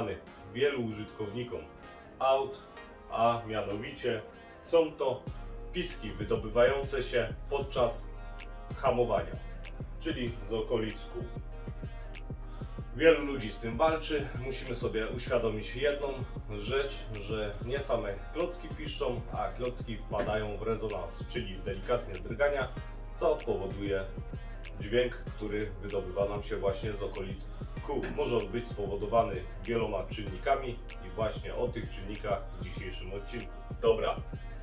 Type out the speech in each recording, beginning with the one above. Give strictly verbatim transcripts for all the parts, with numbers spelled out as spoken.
znany wielu użytkownikom aut, a mianowicie są to piski wydobywające się podczas hamowania, czyli z okolic kół. Wielu ludzi z tym walczy. Musimy sobie uświadomić jedną rzecz, że nie same klocki piszczą, a klocki wpadają w rezonans, czyli w delikatne drgania, co powoduje dźwięk, który wydobywa nam się właśnie z okolic kół. Może on być spowodowany wieloma czynnikami i właśnie o tych czynnikach w dzisiejszym odcinku. Dobra,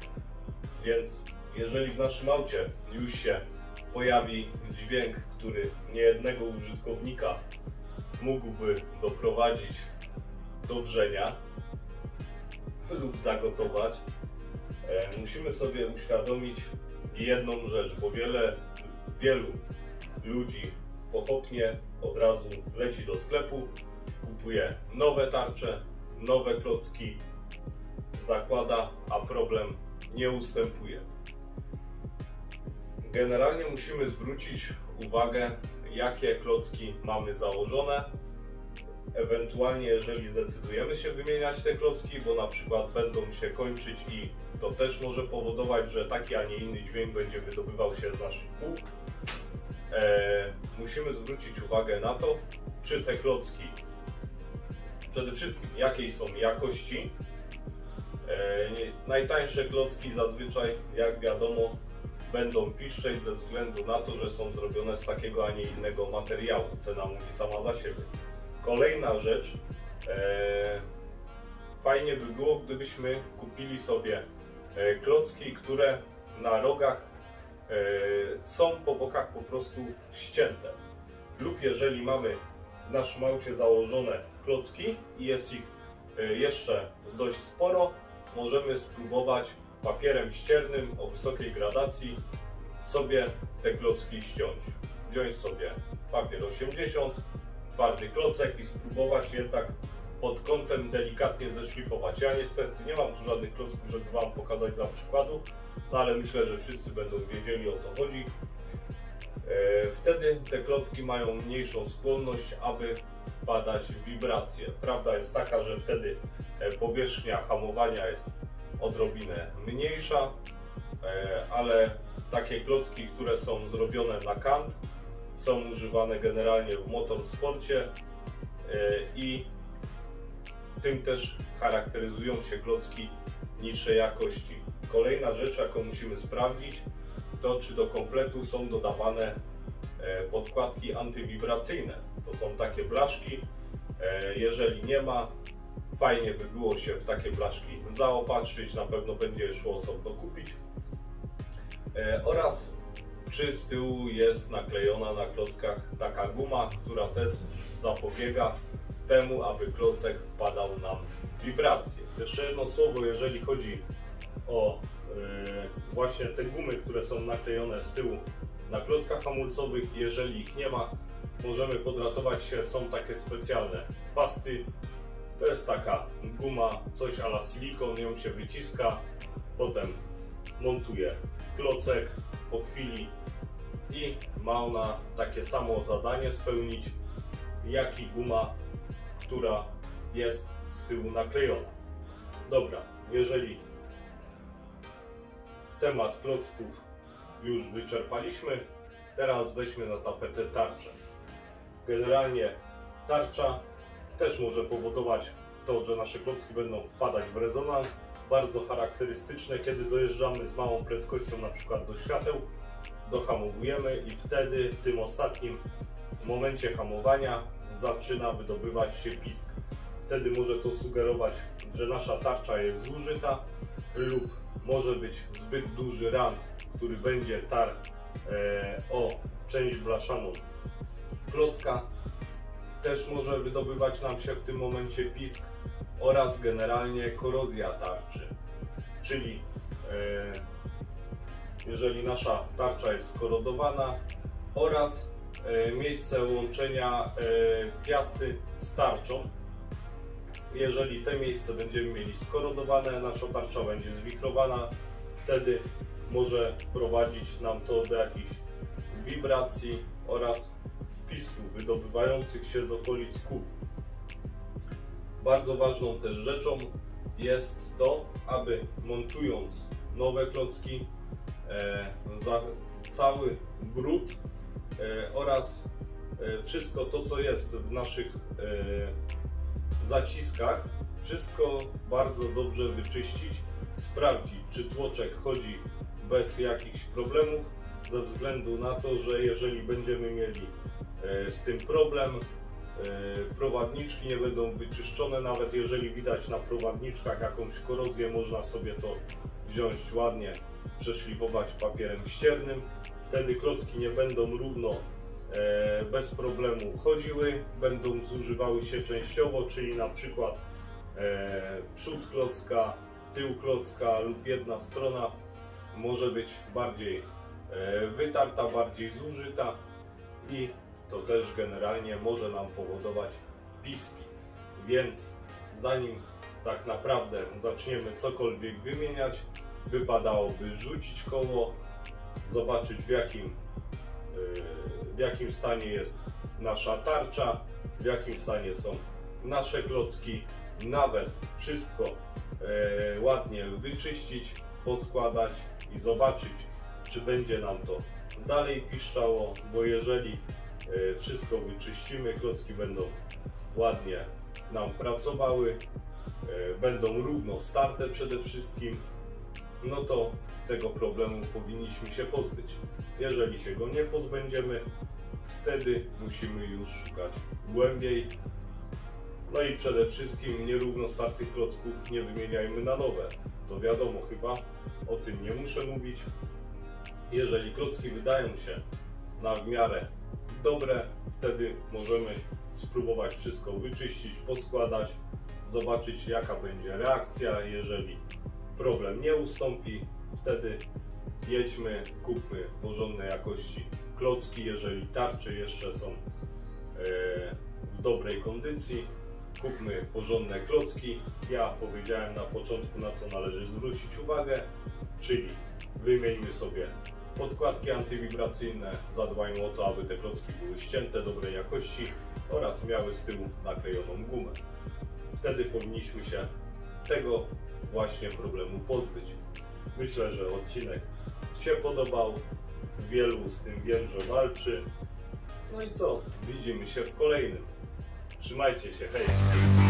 więc jeżeli w naszym aucie już się pojawi dźwięk, który niejednego użytkownika mógłby doprowadzić do wrzenia lub zagotować, e, musimy sobie uświadomić jedną rzecz, bo wiele, wielu ludzi pochopnie od razu leci do sklepu, kupuje nowe tarcze, nowe klocki, zakłada, a problem nie ustępuje. Generalnie musimy zwrócić uwagę, jakie klocki mamy założone. Ewentualnie jeżeli zdecydujemy się wymieniać te klocki, bo na przykład będą się kończyć i to też może powodować, że taki, a nie inny dźwięk będzie wydobywał się z naszych kół. E, musimy zwrócić uwagę na to, czy te klocki przede wszystkim jakiej są jakości. E, nie, najtańsze klocki zazwyczaj, jak wiadomo, będą piszczeć ze względu na to, że są zrobione z takiego, a nie innego materiału. Cena mówi sama za siebie. Kolejna rzecz, e, fajnie by było, gdybyśmy kupili sobie e, klocki, które na rogach e, są po bokach po prostu ścięte. Lub jeżeli mamy w naszym aucie założone klocki i jest ich e, jeszcze dość sporo, możemy spróbować papierem ściernym o wysokiej gradacji sobie te klocki ściąć. Wziąć sobie papier osiemdziesiąt, twardy klocek i spróbować je tak pod kątem delikatnie zeszlifować. Ja niestety nie mam tu żadnych klocków, żeby Wam pokazać dla przykładu, no ale myślę, że wszyscy będą wiedzieli, o co chodzi. Wtedy te klocki mają mniejszą skłonność, aby wpadać w wibracje. Prawda jest taka, że wtedy powierzchnia hamowania jest odrobinę mniejsza, ale takie klocki, które są zrobione na kant, są używane generalnie w motorsporcie i tym też charakteryzują się klocki niższej jakości. Kolejna rzecz, jaką musimy sprawdzić, to czy do kompletu są dodawane podkładki antywibracyjne. To są takie blaszki. Jeżeli nie ma, fajnie by było się w takie blaszki zaopatrzyć, na pewno będzie szło osobno kupić. E, oraz czy z tyłu jest naklejona na klockach taka guma, która też zapobiega temu, aby klocek wpadał nam w wibracje. Jeszcze jedno słowo, jeżeli chodzi o e, właśnie te gumy, które są naklejone z tyłu na klockach hamulcowych. Jeżeli ich nie ma, możemy podratować się, są takie specjalne pasty. To jest taka guma, coś a la silikon, ją się wyciska, potem montuje klocek po chwili i ma ona takie samo zadanie spełnić, jak i guma, która jest z tyłu naklejona. Dobra, jeżeli temat klocków już wyczerpaliśmy, teraz weźmy na tapetę tarczę. Generalnie tarcza też może powodować to, że nasze klocki będą wpadać w rezonans. Bardzo charakterystyczne, kiedy dojeżdżamy z małą prędkością na przykład do świateł, dohamowujemy i wtedy w tym ostatnim momencie hamowania zaczyna wydobywać się pisk. Wtedy może to sugerować, że nasza tarcza jest zużyta lub może być zbyt duży rant, który będzie tarł e, o część blaszaną klocka. Też może wydobywać nam się w tym momencie pisk oraz generalnie korozja tarczy, czyli e, jeżeli nasza tarcza jest skorodowana oraz e, miejsce łączenia e, piasty z tarczą. Jeżeli te miejsce będziemy mieli skorodowane, nasza tarcza będzie zwichrowana, wtedy może prowadzić nam to do jakichś wibracji oraz pisków wydobywających się z okolic kół. Bardzo ważną też rzeczą jest to, aby montując nowe klocki, e, za cały brud e, oraz e, wszystko to, co jest w naszych e, zaciskach, wszystko bardzo dobrze wyczyścić, sprawdzić, czy tłoczek chodzi bez jakichś problemów, ze względu na to, że jeżeli będziemy mieli e, z tym problem, prowadniczki nie będą wyczyszczone, nawet jeżeli widać na prowadniczkach jakąś korozję, można sobie to wziąć ładnie, przeszlifować papierem ściernym, wtedy klocki nie będą równo e, bez problemu chodziły, będą zużywały się częściowo, czyli na przykład e, przód klocka, tył klocka lub jedna strona może być bardziej e, wytarta, bardziej zużyta i to też generalnie może nam powodować piski. Więc zanim tak naprawdę zaczniemy cokolwiek wymieniać, wypadałoby rzucić koło, zobaczyć w jakim, w jakim stanie jest nasza tarcza, w jakim stanie są nasze klocki, nawet wszystko ładnie wyczyścić, poskładać i zobaczyć, czy będzie nam to dalej piszczało, bo jeżeli wszystko wyczyścimy, klocki będą ładnie nam pracowały, będą równo starte przede wszystkim, no to tego problemu powinniśmy się pozbyć. Jeżeli się go nie pozbędziemy, wtedy musimy już szukać głębiej. No i przede wszystkim nierówno startych klocków nie wymieniajmy na nowe. To wiadomo, chyba o tym nie muszę mówić. Jeżeli klocki wydają się na w miarę dobre, wtedy możemy spróbować wszystko wyczyścić, poskładać, zobaczyć jaka będzie reakcja. Jeżeli problem nie ustąpi, wtedy jedźmy, kupmy porządnej jakości klocki. Jeżeli tarcze jeszcze są w dobrej kondycji, kupmy porządne klocki. Ja powiedziałem na początku, na co należy zwrócić uwagę, czyli wymieńmy sobie podkładki antywibracyjne, zadbajmy o to, aby te klocki były ścięte, dobrej jakości oraz miały z tyłu naklejoną gumę. Wtedy powinniśmy się tego właśnie problemu pozbyć. Myślę, że odcinek się podobał, wielu z tym wiem, że walczy. No i co? Widzimy się w kolejnym. Trzymajcie się, hej!